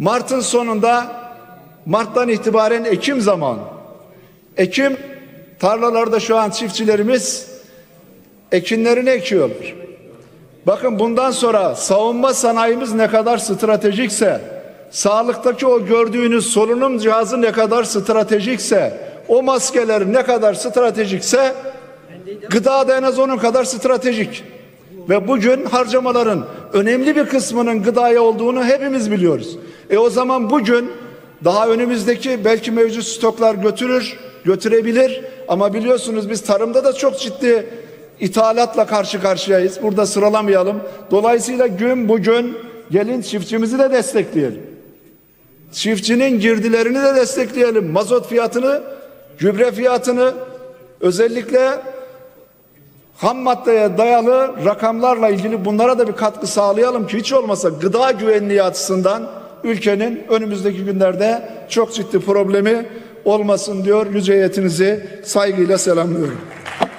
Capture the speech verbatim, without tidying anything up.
Mart'ın sonunda, Mart'tan itibaren Ekim zamanı. Ekim, tarlalarda şu an çiftçilerimiz ekinlerini ekiyorlar. Bakın bundan sonra savunma sanayimiz ne kadar stratejikse, sağlıktaki o gördüğünüz solunum cihazı ne kadar stratejikse, o maskeler ne kadar stratejikse, gıda da en az onun kadar stratejik. Ve bugün harcamaların önemli bir kısmının gıdaya olduğunu hepimiz biliyoruz. E o zaman bugün daha önümüzdeki belki mevcut stoklar götürür, götürebilir ama biliyorsunuz biz tarımda da çok ciddi ithalatla karşı karşıyayız. Burada sıralamayalım. Dolayısıyla gün bugün gelin çiftçimizi de destekleyelim. Çiftçinin girdilerini de destekleyelim. Mazot fiyatını, gübre fiyatını, özellikle ham maddeye dayalı rakamlarla ilgili bunlara da bir katkı sağlayalım ki hiç olmasa gıda güvenliği açısından ülkenin önümüzdeki günlerde çok ciddi problemi olmasın diyor. Yüce heyetinizi saygıyla selamlıyorum.